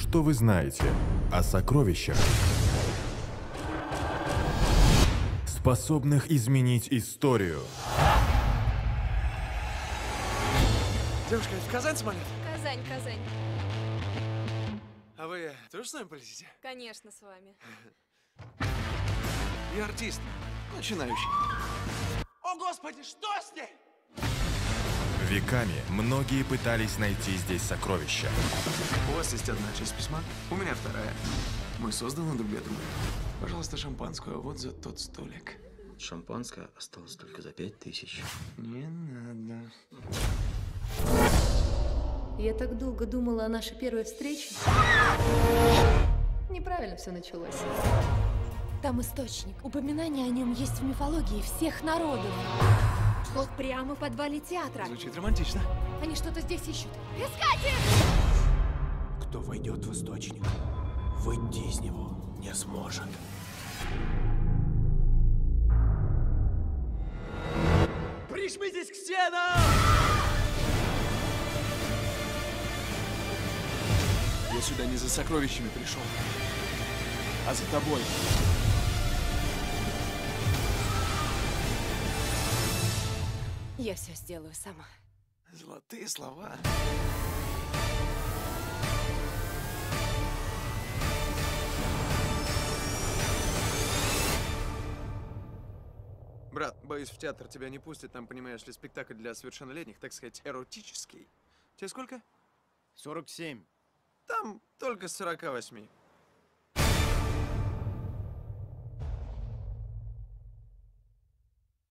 Что вы знаете о сокровищах, способных изменить историю? Девушка, в Казань самолет? Казань, Казань. А вы тоже с нами полетите? Конечно, с вами. Я артист, начинающий. О, Господи, что с ней? Веками многие пытались найти здесь сокровища. У вас есть одна часть письма, у меня вторая. Мы созданы друг для друга. Пожалуйста, шампанское вот за тот столик. Шампанское осталось только за 5000. Не надо. Я так долго думала о нашей первой встрече. Неправильно все началось. Там источник. Упоминание о нем есть в мифологии всех народов. Вот прямо в подвале театра. Звучит романтично. Они что-то здесь ищут. Искать их! Кто войдет в источник, выйти из него не сможет. Прижмитесь к стенам! Я сюда не за сокровищами пришел, а за тобой. Я все сделаю сама. Золотые слова. Брат, боюсь, в театр тебя не пустят, там, понимаешь ли, спектакль для совершеннолетних, так сказать, эротический. Тебе сколько? 47. Там только с 48.